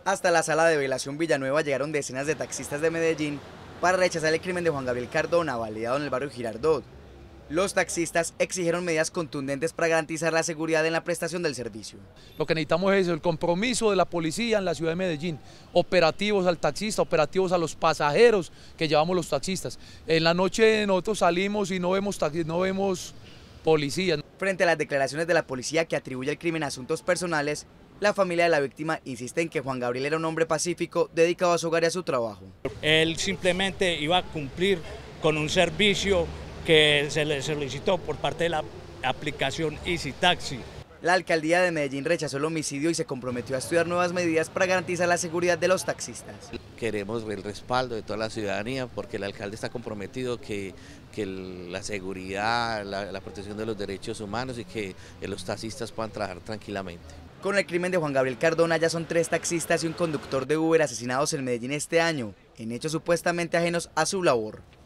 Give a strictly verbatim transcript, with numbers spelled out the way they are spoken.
Hasta la sala de velación Villanueva llegaron decenas de taxistas de Medellín para rechazar el crimen de Juan Gabriel Cardona, validado en el barrio Girardot. Los taxistas exigieron medidas contundentes para garantizar la seguridad en la prestación del servicio. Lo que necesitamos es el compromiso de la policía en la ciudad de Medellín, operativos al taxista, operativos a los pasajeros que llevamos los taxistas. En la noche nosotros salimos y no vemos taxis, no vemos policías. Frente a las declaraciones de la policía que atribuye el crimen a asuntos personales, la familia de la víctima insiste en que Juan Gabriel era un hombre pacífico dedicado a su hogar y a su trabajo. Él simplemente iba a cumplir con un servicio que se le solicitó por parte de la aplicación Easy Taxi. La alcaldía de Medellín rechazó el homicidio y se comprometió a estudiar nuevas medidas para garantizar la seguridad de los taxistas. Queremos el respaldo de toda la ciudadanía porque el alcalde está comprometido que, que la seguridad, la, la protección de los derechos humanos y que los taxistas puedan trabajar tranquilamente. Con el crimen de Juan Gabriel Cardona ya son tres taxistas y un conductor de Uber asesinados en Medellín este año, en hechos supuestamente ajenos a su labor.